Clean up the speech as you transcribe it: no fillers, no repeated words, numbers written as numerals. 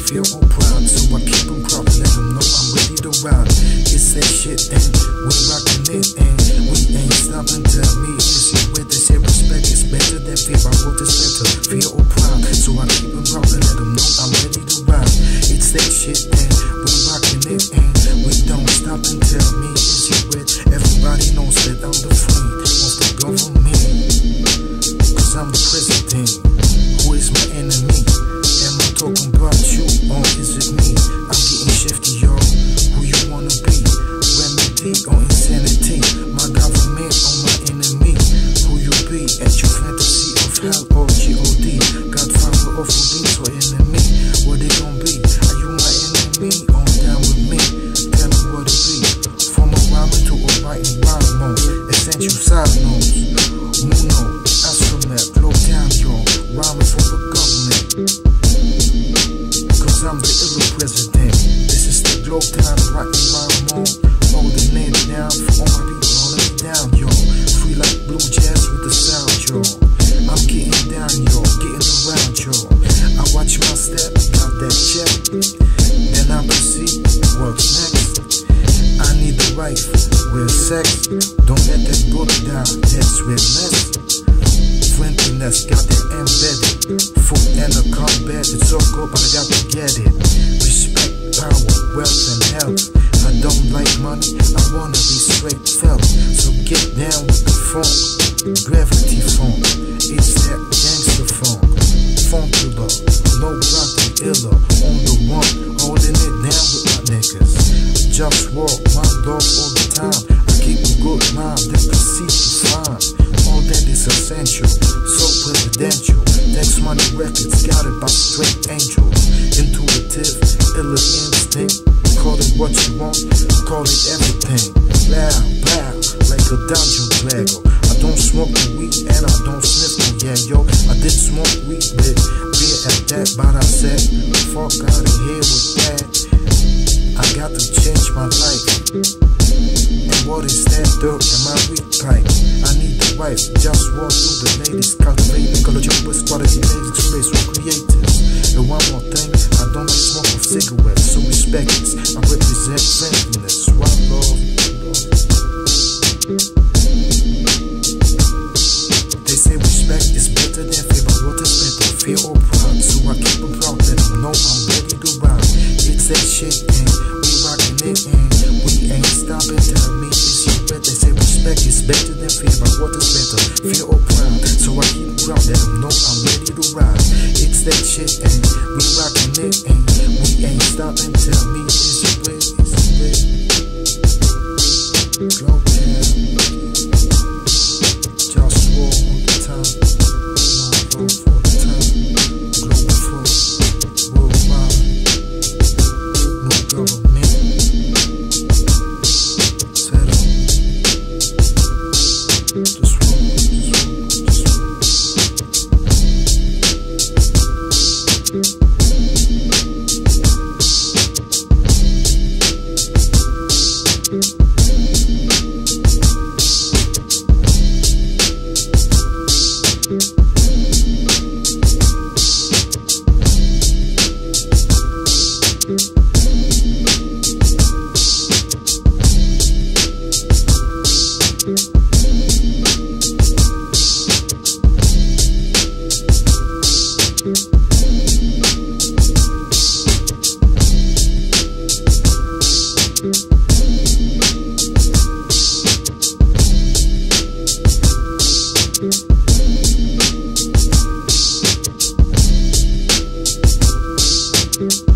feel all proud, so I keep them proud, let them know I'm ready to ride. It's that shit and we rockin' it and we ain't stopping. Tell me is you with this here respect? It's better than fear, I wrote this letter, feel all proud, so I keep them proud and let them know I'm ready to ride. It's that shit and we rockin' it and we don't stop and tell me is you with? Everybody knows that I'm the friend of the government, cause I'm the president. Who is my enemy? Am I talking about you or is it me? I'm getting shifty, yo. Who you wanna be? Remedy or insanity? My government or my enemy? Who you be? At your fantasy of hell or G.O.D. Godfather of a beast or enemy? What they gon' be? Are you my enemy or down with me? Tell me what it be. From a rhyming to a writing rhyme mode. Essential side notes. Muno, astronaut, low down, yo. Rhyming for the government. Cause I'm the illa president. This is the globe time, writing rhyme mode. Holding it down for all my people, holding it down, yo. Free like blue jazz with the sound, yo. I'm getting down, yo, getting around, yo. I watch my step, got that check. Then I proceed, what's next? I need the wife, with sex. Don't let that book down, that's realness. Friendliness, got that embedded. Food and a combat, it's so good, but I got to get it. Respect, power, wealth, and health. I don't like money, I wanna be straight felt. So get down with the funk, gravity funk. It's that gangster funk, Funkula, no rocky illa. On the one, holding it down with my niggas. JustWar, my dog all the time. I keep a good mind, then proceed to find all that is essential, so presidential. Next money records, got it by straight angels. Intuitive, illa instinct. Call it what you want, call it everything. Loud, loud, like a dungeon dragon. I don't smoke the weed and I don't sniff no, yeah, yo. I did smoke weed with beer at that, but I said, fuck out of here with that. I got to change my life. And what is that dirt in my weed pipe? I need the wife, just walk through the ladies, cultivate ecological quality, basic space for creators. And one more thing, I don't like smoke of cigarettes, so respect this. I represent friendliness, one love. They say respect is better than fear, but what is better, fear or pride? So I keep them proud, let them know I'm ready to ride. It's that shit and we rockin' it and we ain't stopping. Tell me is you bet? They say respect is better than fear, but what is better, fear or pride? So I keep them proud, let them know I'm ready to ride. It's that shit and we rockin' it and we ain't stopping. Tell me is you bet? Globalfirm, JustWar on the time, my vote for the time. Globalfirm, worldwide, no government. Settle, just Thank you.